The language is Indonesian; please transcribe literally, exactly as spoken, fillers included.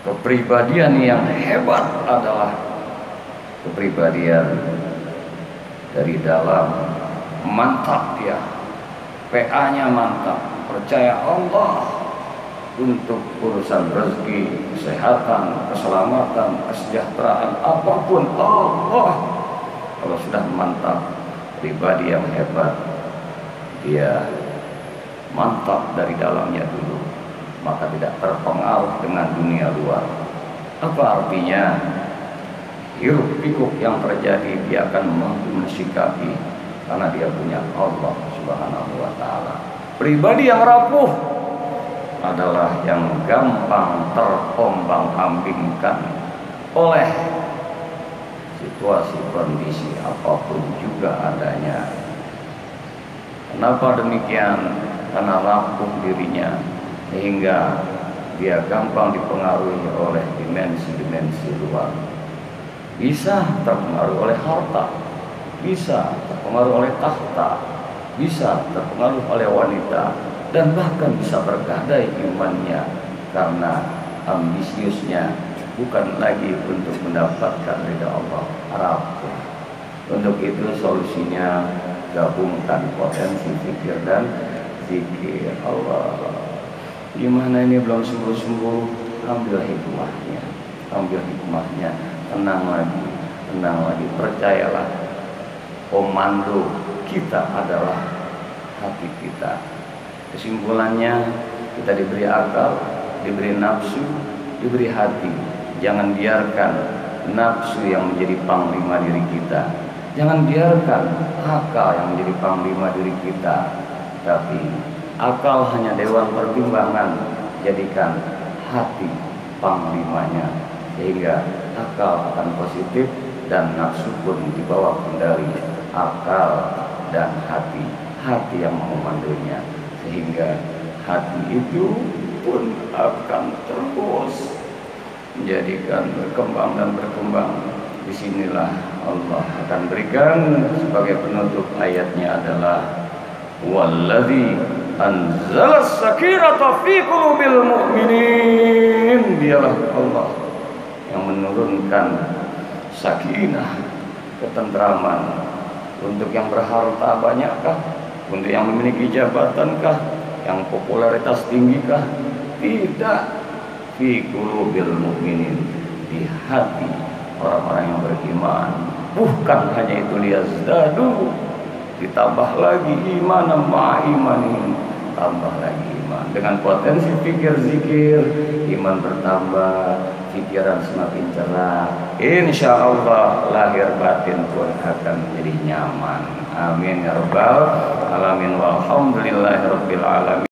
Kepribadian yang hebat adalah kepribadian dari dalam, mantap dia, P A-nya mantap, percaya Allah untuk urusan rezeki, kesehatan, keselamatan, kesejahteraan, apapun Allah. Kalau sudah mantap, pribadi yang hebat, dia mantap dari dalamnya dulu, maka tidak terpengaruh dengan dunia luar. Apa artinya? Hiruk pikuk yang terjadi dia akan mampu mensikapi karena dia punya Allah Subhanahu wa ta'ala. Pribadi yang rapuh adalah yang gampang terombang-ambingkan oleh situasi kondisi apapun juga adanya. Kenapa demikian? Karena rapuh dirinya sehingga dia gampang dipengaruhi oleh dimensi-dimensi luar. Bisa terpengaruh oleh harta, bisa terpengaruh oleh tahta, bisa terpengaruh oleh wanita, dan bahkan bisa bergadai imannya karena ambisiusnya bukan lagi untuk mendapatkan ridha Allah. Rapuh. Untuk itu solusinya gabungkan potensi zikir dan zikir Allah. Gimana ini belum sembuh-sembuh? Ambil hikmahnya, ambil hikmahnya. Tenang lagi, tenang lagi. Percayalah, komando kita adalah hati kita. Kesimpulannya, kita diberi akal, diberi nafsu, diberi hati. Jangan biarkan nafsu yang menjadi panglima diri kita. Jangan biarkan akal yang menjadi panglima diri kita. Tapi akal hanya dewan pertimbangan, jadikan hati panglimanya, sehingga akal akan positif dan nafsu pun dibawa kendali akal dan hati, hati yang memandunya, sehingga hati itu pun akan terus menjadikan berkembang dan berkembang. Disinilah Allah akan berikan sebagai penutup ayatnya adalah walladzi anzala as-sakinata fi qulubil mu'minin. Dialah Allah yang menurunkan sakinah, ketentraman. Untuk yang berharta banyakkah? Untuk yang memiliki jabatankah? Yang popularitas tinggikah? Tidak. Fi qulubil mu'minin, di hati orang-orang yang beriman. Bukan hanya itu, liyazdadu, ditambah lagi iman ma'a imanin, tambah lagi iman. Dengan potensi pikir zikir, iman bertambah, pikiran semakin cerah. Insya Allah lahir batin pun akan menjadi nyaman. Amin ya rabbal alamin. Walhamdulillahi rabbil alamin.